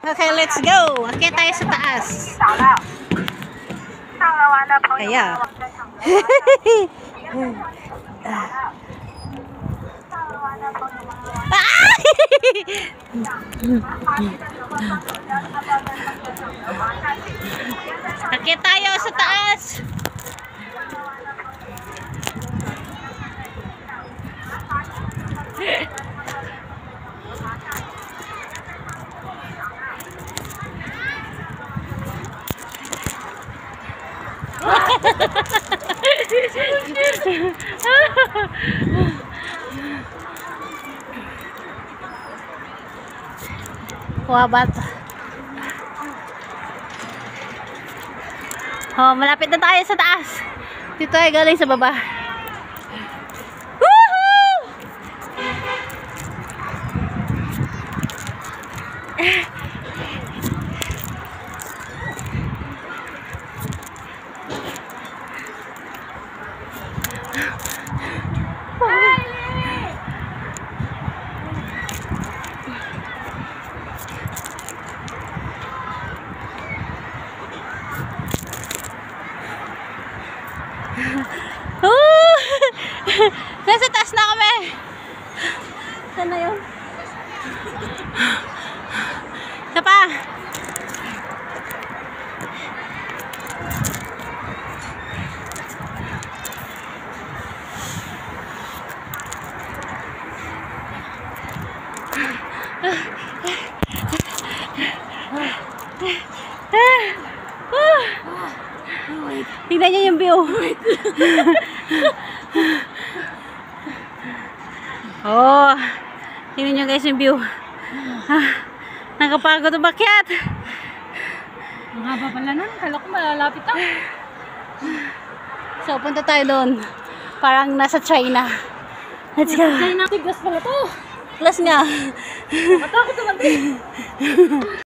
Okay, let's go. Akit tayo sa taas. Kaya. Akit tayo sa taas. Wabat. Oh, malapit na tayo sa taas. Dito ay galing sa baba. Woohoo! Nasa taas na kami. Saan na yun? Isa pa. Tignan niyo yung view. Oh, tignan niyo guys yung view. Nakapagod umakyat. Ang haba pala nun. Kala ko malalapit ako. So, punta tayo doon. Parang nasa China. Let's go. China. Tigas pala to. Plus nga. Matakot naman din.